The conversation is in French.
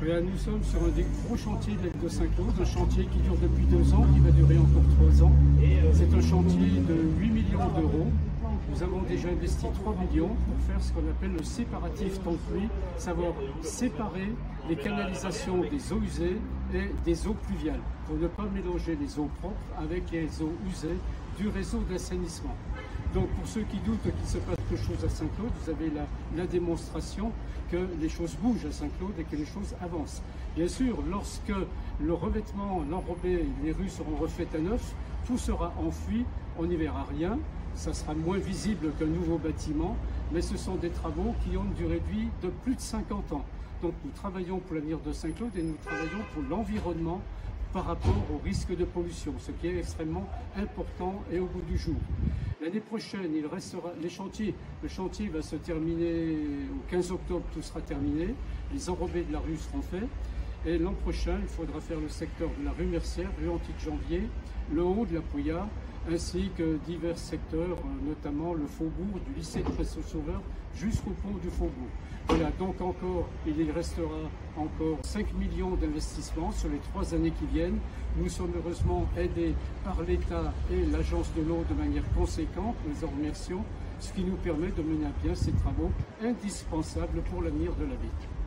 Nous sommes sur un des gros chantiers de la ville de Saint-Claude, un chantier qui dure depuis 2 ans, qui va durer encore 3 ans. C'est un chantier de 8 millions d'euros. Nous avons déjà investi 3 millions pour faire ce qu'on appelle le séparatif temps de pluie, savoir séparer les canalisations des eaux usées et des eaux pluviales, pour ne pas mélanger les eaux propres avec les eaux usées du réseau d'assainissement. Donc pour ceux qui doutent qu'il se passe quelque chose à Saint-Claude, vous avez la démonstration que les choses bougent à Saint-Claude et que les choses avancent. Bien sûr, lorsque le revêtement, l'enrobé, les rues seront refaites à neuf, tout sera enfoui, on n'y verra rien, ça sera moins visible qu'un nouveau bâtiment, mais ce sont des travaux qui ont une durée de vie de plus de 50 ans. Donc nous travaillons pour l'avenir de Saint-Claude et nous travaillons pour l'environnement par rapport au risque de pollution, ce qui est extrêmement important et au bout du jour. L'année prochaine, il restera le chantier va se terminer au 15 octobre, tout sera terminé, les enrobés de la rue seront faits, et l'an prochain, il faudra faire le secteur de la rue Mercière, rue Antique-Janvier, le haut de la Pouillat, ainsi que divers secteurs, notamment le faubourg du lycée de Presto-Sauveur jusqu'au pont du faubourg. Voilà, donc il restera encore 5 millions d'investissements sur les 3 années qui viennent. Nous sommes heureusement aidés par l'État et l'Agence de l'eau de manière conséquente, nous en remercions, ce qui nous permet de mener à bien ces travaux indispensables pour l'avenir de la ville.